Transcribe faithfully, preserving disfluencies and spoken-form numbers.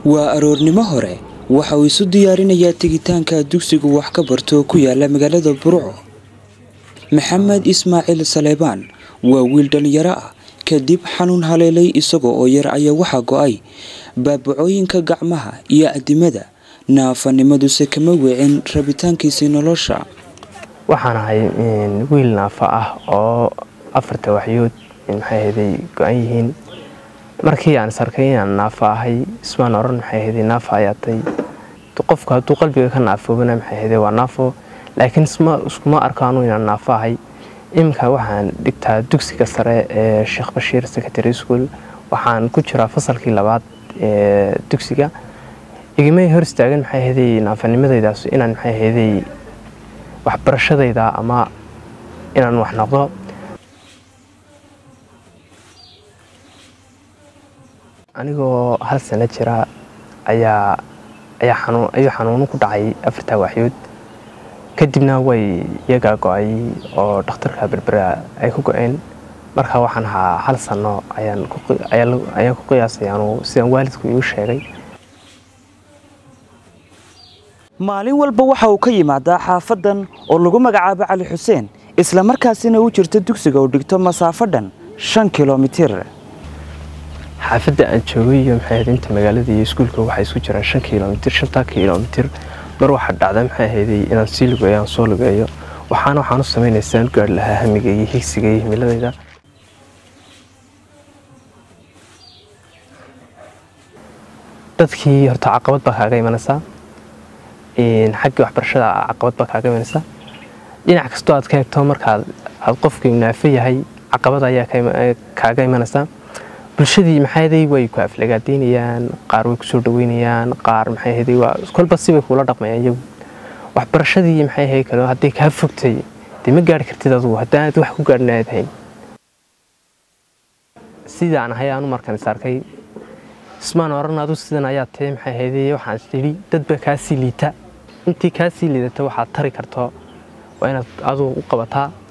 waa aroornimo hore waxa uu isu diyaarinayaa tegitaanka dugsigu wax ka barto ku yaala magaalada Burco. Maxamed Ismaaciil Saleebaan waa wiil dhalinyaro ah kadib xanuun haleelay isagoo oo yar ayaa waxa go'ay baabacooyinka gacmaha iyo adimada naafanimadu se kama weecin rabitaankiisa nolosha. waxaan ahay wiil naafa ah oo afarta waxyood maxay ahayd go'an yihiin markii aan sarkay inaan naafa ahay ismaan oran maxay ahayd naafa ayatay qofka hadduu qalbiga ka naafoobana maxay ahayd waa naafo laakiin isma iskuma arkaano inaan naafa ahay. imka waxaan dhigtaa dugsiga sare ee Sheekh Bashiir Secondary School waxaan ku jiraa fasalkii labaad ee dugsiga igimay hor istaagan maxay ahayd naafanimadaydaas inaan maxay ahayd waxbarashadayda ama inaan wax noqdo. anigoo hal sano jira ayaa ayaa xanuun ayu xanuun ku dhacay afarta waxyood kadibna way iyaga go'ay oo dhakhtarka Berbera ay ku go'een marka waxaan ahaa hal sano ayaan ku ayaan ku qiyaasay anuu sidaan waalidku igu sheegay. maalin walba waxa uu ka yimaadaa xaafadan oo lagu magacaabo Cali Xuseen isla markaasina uu jirto dugsiga oo dhigto masaafo dhan shan kiiloomitir. xaafadda aan joogay iyo maxay ahayd inta magaalada iyo iskuulka waxa isku jira shan kiiloomitir shan kiiloomitir mar waxa dhacday maxay ahayd inaan sii lugeeyo aan soo lugeeyo waxaan waxaan u sameynaysaa gaar lahaa hamiga iyo higsiga iyo himiladayda. dadkii horta caqabad baa kaaga imanaysaa in xagga waxbarashada caqabad baa kaaga imanaysaa dhinac kasta aad ka eegto markaad aad qofkii naafa yahay caqabad ayaa kaaga imanaysaa. bulshadii maxay ahayd way ku aflagaadeynayaan qaar way ku soo dhaweynayaan qaar maxay ahayd waa kolba si way kula dhaqmayaan iyagu waxbarashadii maxay ahayd kale haddii ka fogtay dima gaari kartid adigu haddii aad wax ku gaarnaadayn sidaan ahay aanu markaan sarkay ismaan oran adu sidan ayaa tahay maxay ahayd waxaan isdiri dad ba ka sii liita intii ka sii liidata waxa tari karto waa inaad adu u qabataa.